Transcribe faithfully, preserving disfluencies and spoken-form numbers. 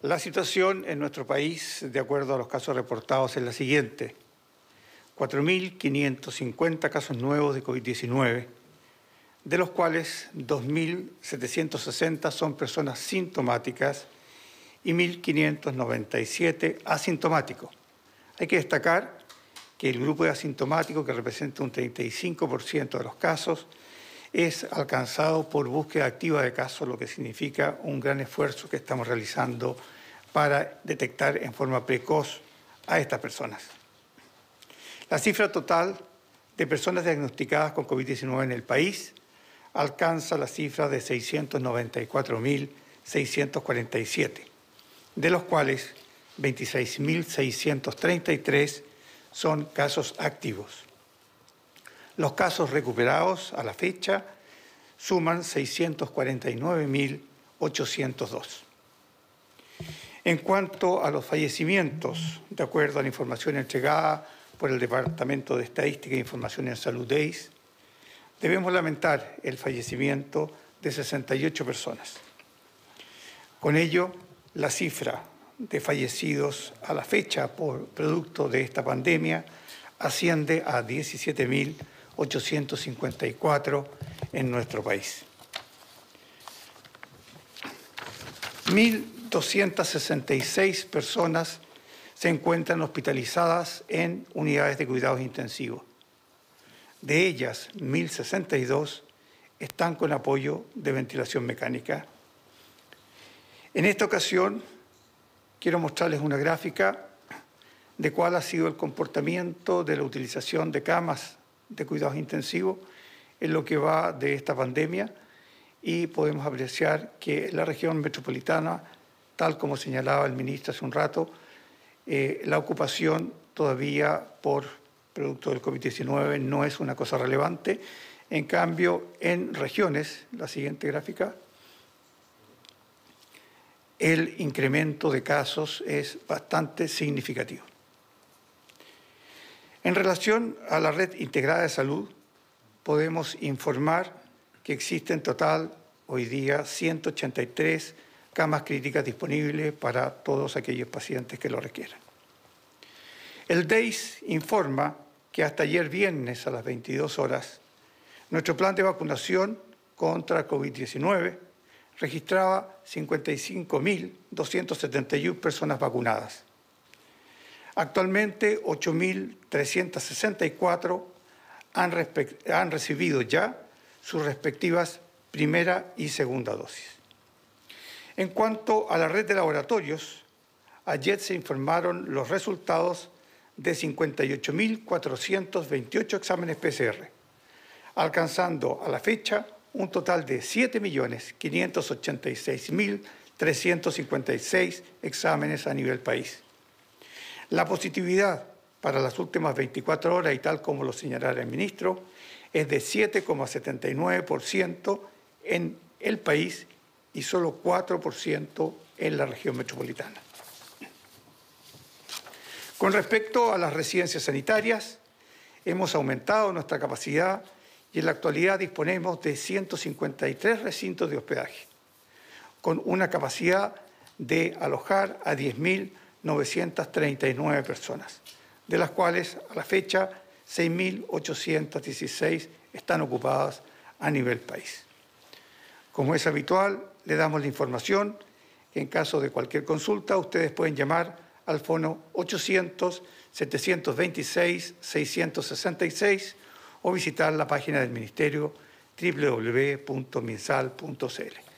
La situación en nuestro país, de acuerdo a los casos reportados, es la siguiente. cuatro mil quinientos cincuenta casos nuevos de COVID diecinueve, de los cuales dos mil setecientos sesenta son personas sintomáticas y mil quinientos noventa y siete asintomáticos. Hay que destacar que el grupo de asintomáticos, que representa un treinta y cinco por ciento de los casos, es alcanzado por búsqueda activa de casos, lo que significa un gran esfuerzo que estamos realizando para detectar en forma precoz a estas personas. La cifra total de personas diagnosticadas con COVID diecinueve en el país alcanza la cifra de seiscientos noventa y cuatro mil seiscientos cuarenta y siete, de los cuales veintiséis mil seiscientos treinta y tres son casos activos. Los casos recuperados a la fecha suman seiscientos cuarenta y nueve mil ochocientos dos. En cuanto a los fallecimientos, de acuerdo a la información entregada por el Departamento de Estadística e Información en Salud D E I S, debemos lamentar el fallecimiento de sesenta y ocho personas. Con ello, la cifra de fallecidos a la fecha por producto de esta pandemia asciende a diecisiete mil ochocientos cincuenta y cuatro en nuestro país. mil doscientas sesenta y seis personas se encuentran hospitalizadas en unidades de cuidados intensivos. De ellas, mil sesenta y dos están con apoyo de ventilación mecánica. En esta ocasión, quiero mostrarles una gráfica de cuál ha sido el comportamiento de la utilización de camas de cuidados intensivos en lo que va de esta pandemia, y podemos apreciar que la región metropolitana, tal como señalaba el ministro hace un rato, eh, la ocupación todavía por producto del COVID diecinueve no es una cosa relevante. En cambio, en regiones, la siguiente gráfica, el incremento de casos es bastante significativo. En relación a la red integrada de salud, podemos informar que existen en total hoy día ciento ochenta y tres camas críticas disponibles para todos aquellos pacientes que lo requieran. El D E I S informa que hasta ayer viernes a las veintidós horas, nuestro plan de vacunación contra COVID diecinueve registraba cincuenta y cinco mil doscientas setenta y una personas vacunadas. Actualmente, ocho mil trescientas sesenta y cuatro han, han recibido ya sus respectivas primera y segunda dosis. En cuanto a la red de laboratorios, ayer se informaron los resultados de cincuenta y ocho mil cuatrocientos veintiocho exámenes P C R, alcanzando a la fecha un total de siete millones quinientos ochenta y seis mil trescientos cincuenta y seis exámenes a nivel país. La positividad para las últimas veinticuatro horas, y tal como lo señalara el ministro, es de siete coma setenta y nueve por ciento en el país y solo cuatro por ciento en la región metropolitana. Con respecto a las residencias sanitarias, hemos aumentado nuestra capacidad y en la actualidad disponemos de ciento cincuenta y tres recintos de hospedaje, con una capacidad de alojar a diez mil novecientas treinta y nueve personas, de las cuales a la fecha seis mil ochocientas dieciséis están ocupadas a nivel país. Como es habitual, le damos la información que en caso de cualquier consulta ustedes pueden llamar al fono ochocientos, setecientos veintiséis, seiscientos sesenta y seis o visitar la página del Ministerio doble u doble u doble u punto minsal punto c l.